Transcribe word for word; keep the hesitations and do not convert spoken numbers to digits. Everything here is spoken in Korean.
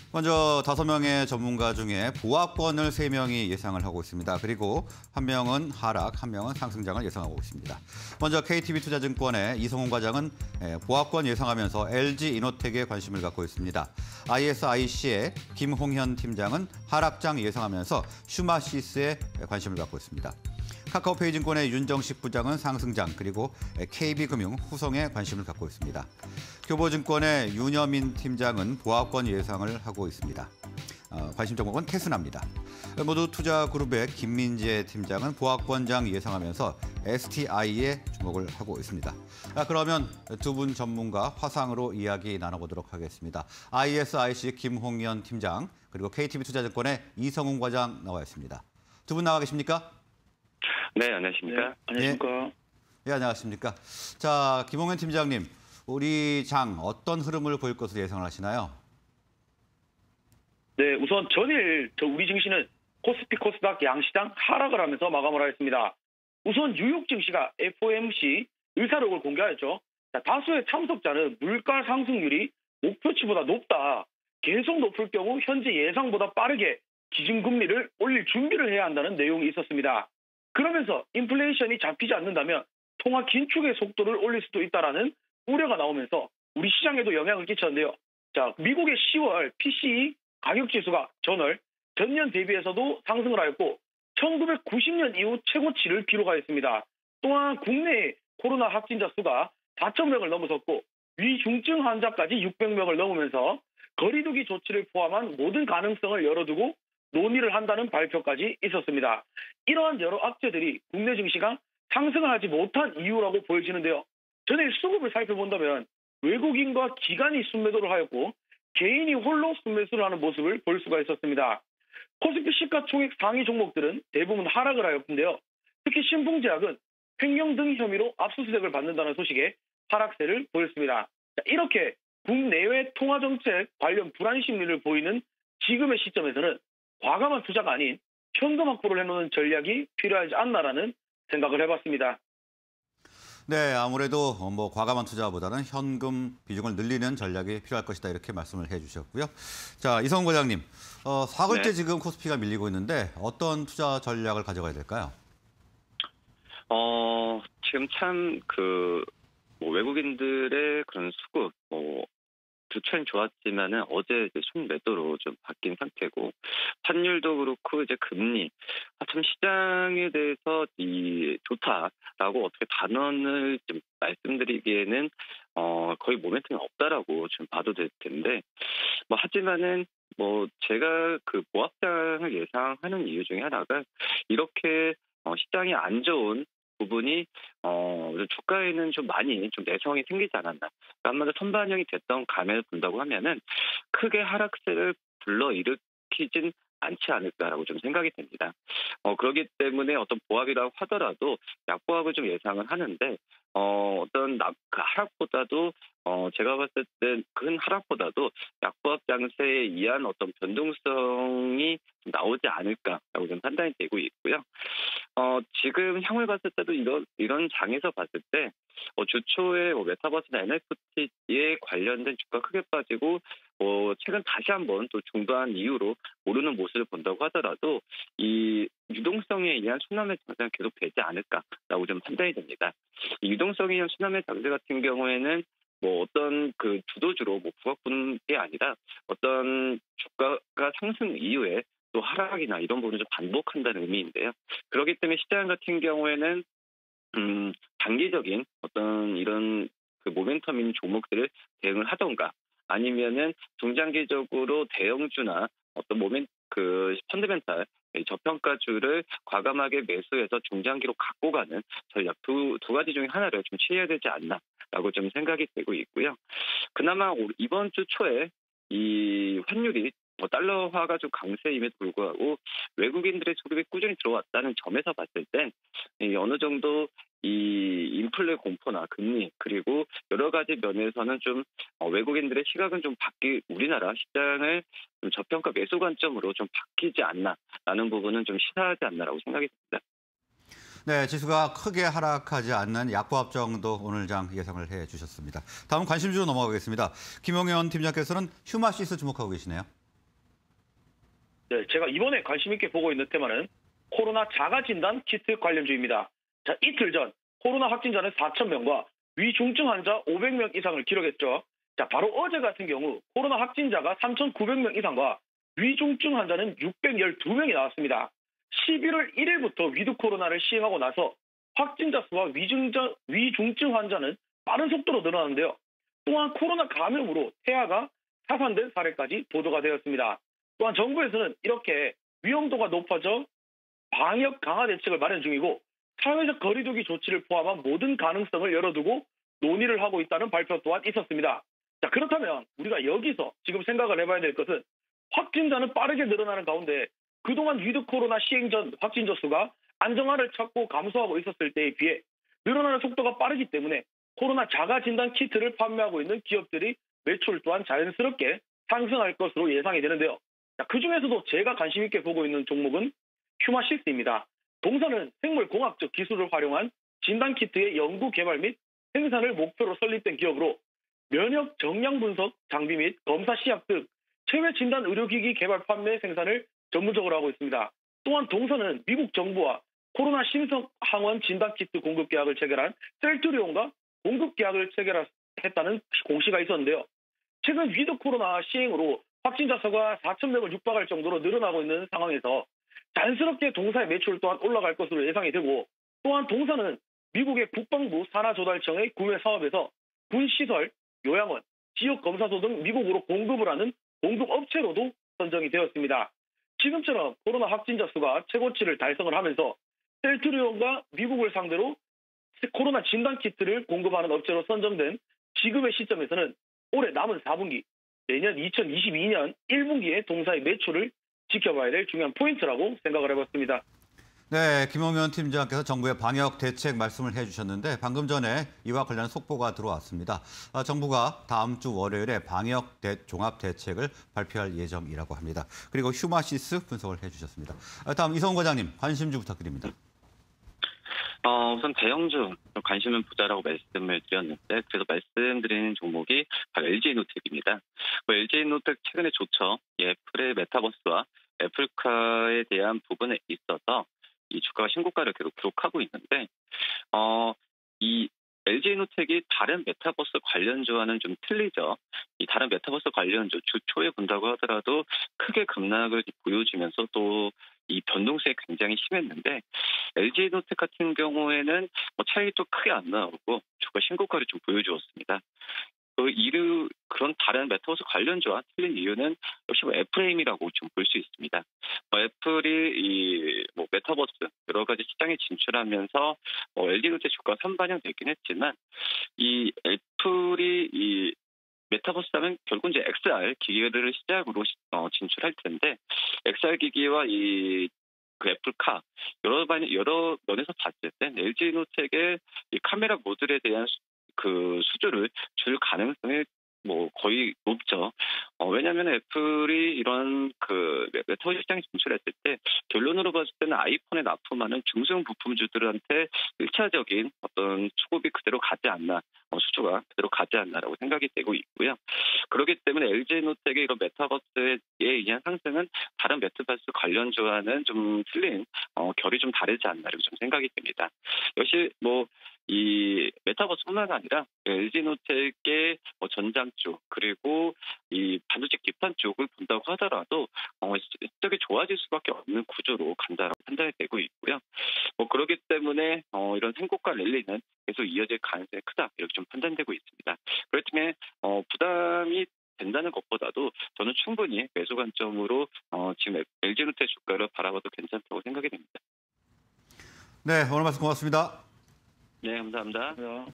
먼저 다섯 명의 전문가 중에 보합권을 세 명이 예상을 하고 있습니다. 그리고 한 명은 하락, 한 명은 상승장을 예상하고 있습니다. 먼저 케이티비투자증권의 이성훈 과장은 보합권 예상하면서 엘지이노텍에 관심을 갖고 있습니다. 아이에스아이씨의 김홍현 팀장은 하락장 예상하면서 슈마시스에 관심을 갖고 있습니다. 카카오페이증권의 윤정식 부장은 상승장, 그리고 케이비금융, 후성에 관심을 갖고 있습니다. 교보증권의 윤여민 팀장은 보합권 예상을 하고 있습니다. 어, 관심 종목은 테스나입니다. 모두 투자그룹의 김민재 팀장은 보합권장 예상하면서 에스티아이에 주목을 하고 있습니다. 자, 그러면 두 분 전문가 화상으로 이야기 나눠보도록 하겠습니다. 아이에스아이씨 김홍현 팀장, 그리고 케이티비투자증권의 이성훈 과장 나와 있습니다. 두 분 나와 계십니까? 네, 안녕하십니까? 네, 안녕하십니까? 네, 안녕하십니까? 자, 김홍현 팀장님, 우리 장 어떤 흐름을 보일 것으로 예상을 하시나요? 네, 우선 전일 저 우리 증시는 코스피 코스닥 양시장 하락을 하면서 마감을 하였습니다. 우선 뉴욕 증시가 에프오엠씨 의사록을 공개하였죠. 자, 다수의 참석자는 물가 상승률이 목표치보다 높다, 계속 높을 경우 현재 예상보다 빠르게 기준금리를 올릴 준비를 해야 한다는 내용이 있었습니다. 그러면서 인플레이션이 잡히지 않는다면 통화 긴축의 속도를 올릴 수도 있다라는 우려가 나오면서 우리 시장에도 영향을 끼쳤는데요. 자, 미국의 시월 피씨이 가격지수가 전월 전년 대비해서도 상승을 하였고 천구백구십 년 이후 최고치를 기록하였습니다. 또한 국내 코로나 확진자 수가 사천 명을 넘어섰고 위중증 환자까지 육백 명을 넘으면서 거리두기 조치를 포함한 모든 가능성을 열어두고 논의를 한다는 발표까지 있었습니다. 이러한 여러 악재들이 국내 증시가 상승을 하지 못한 이유라고 보여지는데요. 전일 수급을 살펴본다면 외국인과 기관이 순매도를 하였고 개인이 홀로 순매수를 하는 모습을 볼 수가 있었습니다. 코스피 시가총액 상위 종목들은 대부분 하락을 하였는데요. 특히 신풍제약은 횡령 등 혐의로 압수수색을 받는다는 소식에 하락세를 보였습니다. 자, 이렇게 국내외 통화정책 관련 불안 심리를 보이는 지금의 시점에서는 과감한 투자가 아닌 현금 확보를 해놓는 전략이 필요하지 않나라는 생각을 해봤습니다. 네, 아무래도 뭐 과감한 투자보다는 현금 비중을 늘리는 전략이 필요할 것이다, 이렇게 말씀을 해주셨고요. 자, 이성훈 과장님, 어, 사흘째 네. 지금 코스피가 밀리고 있는데 어떤 투자 전략을 가져가야 될까요? 어, 지금 참 그 뭐 외국인들의 그런 수급, 뭐 주차는 좋았지만은 어제 이제 순매도로 좀 바뀐 상태고, 환율도 그렇고 이제 금리, 아, 참 시장에 대해서 이 좋다라고 어떻게 단언을 좀 말씀드리기에는 어 거의 모멘텀이 없다라고 좀 봐도 될 텐데, 뭐 하지만은 뭐 제가 그 보합장을 예상하는 이유 중에 하나가 이렇게 어 시장이 안 좋은 부분이 어 주가에는 좀 많이 좀 내성이 생기지 않았나. 아마도 선반영이 됐던 감을 본다고 하면은 크게 하락세를 불러일으키진 않지 않을까라고 좀 생각이 됩니다. 어 그렇기 때문에 어떤 보합이라고 하더라도 약보합을 좀 예상을 하는데, 어 어떤 나, 그 하락보다도 어 제가 봤을 때 큰 하락보다도 약보합 장세에 의한 어떤 변동성이 좀 나오지 않을까라고 좀 판단이 되고 있고요. 어 지금 향후를 봤을 때도 이런 이런 장에서 봤을 때 어, 주초에 뭐 메타버스나 엔에프티에 관련된 주가 크게 빠지고, 어, 최근 다시 한번 또 중도한 이후로 오르는 모습을 본다고 하더라도 이 유동성에 의한 순환의 장세가 계속 되지 않을까라고 좀 판단이 됩니다. 이 유동성에 의한 순환의 장세 같은 경우에는 뭐 어떤 그 주도주로 뭐 부각분이 아니라 어떤 주가가 상승 이후에 또 하락이나 이런 부분을 좀 반복한다는 의미인데요. 그렇기 때문에 시장 같은 경우에는 음, 단기적인 어떤 이런 그 모멘텀 있는 종목들을 대응을 하던가, 아니면은 중장기적으로 대형주나 어떤 모멘 그 펀드멘탈 저평가주를 과감하게 매수해서 중장기로 갖고 가는 전략 두, 두 가지 중에 하나를 좀 취해야 되지 않나라고 좀 생각이 되고 있고요. 그나마 이번 주 초에 이 환율이 뭐 달러화가 좀 강세임에도 불구하고 외국인들의 수급이 꾸준히 들어왔다는 점에서 봤을 땐 어느 정도 이 인플레 공포나 금리, 그리고 여러 가지 면에서는 좀 외국인들의 시각은 좀 바뀌, 우리나라 시장을 좀 저평가 매수 관점으로 좀 바뀌지 않나라는 부분은 좀 시사하지 않나라고 생각이 듭니다. 네, 지수가 크게 하락하지 않는 약보합 정도 오늘 장 예상을 해주셨습니다. 다음 관심주로 넘어가겠습니다. 김용현 팀장께서는 휴마시스 주목하고 계시네요. 네, 제가 이번에 관심 있게 보고 있는 테마는 코로나 자가진단 키트 관련주입니다. 자, 이틀 전 코로나 확진자는 사천 명과 위중증 환자 오백 명 이상을 기록했죠. 자, 바로 어제 같은 경우 코로나 확진자가 삼천구백 명 이상과 위중증 환자는 육백십이 명이 나왔습니다. 십일월 일일부터 위드 코로나를 시행하고 나서 확진자 수와 위중자, 위중증 환자는 빠른 속도로 늘어나는데요. 또한 코로나 감염으로 태아가 사산된 사례까지 보도가 되었습니다. 또한 정부에서는 이렇게 위험도가 높아져 방역 강화 대책을 마련 중이고 사회적 거리두기 조치를 포함한 모든 가능성을 열어두고 논의를 하고 있다는 발표 또한 있었습니다. 자, 그렇다면 우리가 여기서 지금 생각을 해봐야 될 것은 확진자는 빠르게 늘어나는 가운데 그동안 위드 코로나 시행 전 확진자 수가 안정화를 찾고 감소하고 있었을 때에 비해 늘어나는 속도가 빠르기 때문에 코로나 자가 진단 키트를 판매하고 있는 기업들이 매출 또한 자연스럽게 상승할 것으로 예상이 되는데요. 자, 그중에서도 제가 관심 있게 보고 있는 종목은 휴마시스입니다. 동사는 생물공학적 기술을 활용한 진단키트의 연구 개발 및 생산을 목표로 설립된 기업으로 면역 정량 분석 장비 및 검사 시약 등 체외 진단 의료기기 개발 판매 생산을 전문적으로 하고 있습니다. 또한 동사는 미국 정부와 코로나 신속 항원 진단키트 공급 계약을 체결한 셀트리온과 공급 계약을 체결했다는 공시가 있었는데요. 최근 위드 코로나 시행으로 확진자 수가 사천 명을 육박할 정도로 늘어나고 있는 상황에서 자연스럽게 동사의 매출 또한 올라갈 것으로 예상이 되고, 또한 동사는 미국의 국방부 산하조달청의 구매 사업에서 군시설, 요양원, 지역검사소 등 미국으로 공급을 하는 공급업체로도 선정이 되었습니다. 지금처럼 코로나 확진자 수가 최고치를 달성을 하면서 셀트리온과 미국을 상대로 코로나 진단키트를 공급하는 업체로 선정된 지금의 시점에서는 올해 남은 사 분기, 내년 이천이십이 년 일 분기에 동사의 매출을 지켜봐야 될 중요한 포인트라고 생각을 해봤습니다. 네, 김용현 팀장께서 정부의 방역 대책 말씀을 해주셨는데 방금 전에 이와 관련 속보가 들어왔습니다. 아, 정부가 다음 주 월요일에 방역 대, 종합 대책을 발표할 예정이라고 합니다. 그리고 휴마시스 분석을 해주셨습니다. 아, 다음 이성훈 과장님 관심주 부탁드립니다. 어, 우선 대형주 관심은 부자라고 말씀을 드렸는데, 그래서 말씀드리는 종목이 바로 엘지이노텍입니다. 뭐 엘지이노텍 최근에 좋죠. 애플의 메타버스와 애플카에 대한 부분에 있어서 이 주가가 신고가를 계속 기록하고 있는데, 어, 이 엘지이노텍이 다른 메타버스 관련주와는 좀 틀리죠. 이 다른 메타버스 관련주 주초에 본다고 하더라도 크게 급락을 보여주면서 또 이 변동성이 굉장히 심했는데, 엘지이노텍 같은 경우에는 뭐 차이도 크게 안 나오고 주가 신고가를 좀 보여주었습니다. 그 이르 그런 다른 메타버스 관련주와 틀린 이유는 역시 뭐 애플에임이라고 좀 볼 수 있습니다. 뭐 애플이 이 뭐 메타버스 여러 가지 시장에 진출하면서 뭐 엘지이노텍 주가가 선반영되긴 했지만, 이 애플이 이 메타버스 하면 결국 이제 엑스알 기기들을 시작으로 어, 진출할 텐데, 엑스알 기기와 이 그 애플카 여러 반 여러 면에서 봤을 때 엘지이노텍의 이 카메라 모듈에 대한 수, 그 수주를 줄 가능성이 뭐 거의 높죠. 어, 왜냐하면 애플이 이런 그 메타버스 시장에 진출했을 때 결론으로 봤을 때는 아이폰에 납품하는 중소형 부품주들한테 일차적인 어떤 수급이 그대로 가지 않나, 어, 수주가 그대로 가지 않나라고 생각이 되고 있고요. 그렇기 때문에 엘지이노텍의 이런 메타버스에 의한 상승은 다른 메타버스 관련주와는 좀 틀린 어, 결이 좀 다르지 않나 이렇게 좀 생각이 됩니다. 역시 뭐 이 메타버스뿐만 아니라 엘지노텍의 뭐 전장 쪽 그리고 이 반도체 기판 쪽을 본다고 하더라도 어, 실적이 좋아질 수밖에 없는 구조로 간다라고 판단이 되고 있고요. 뭐 그렇기 때문에 어, 이런 생고가 랠리는 계속 이어질 가능성이 크다 이렇게 좀 판단되고 있습니다. 그렇기 때문에 어, 부담이 된다는 것보다도 저는 충분히 매수 관점으로 어, 지금 엘지노텍 주가를 바라봐도 괜찮다고 생각이 됩니다. 네, 오늘 말씀 고맙습니다. 네, 감사합니다.